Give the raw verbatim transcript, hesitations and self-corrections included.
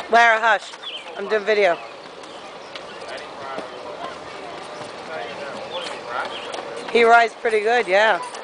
Lara, hush. I'm doing video. He rides pretty good, yeah.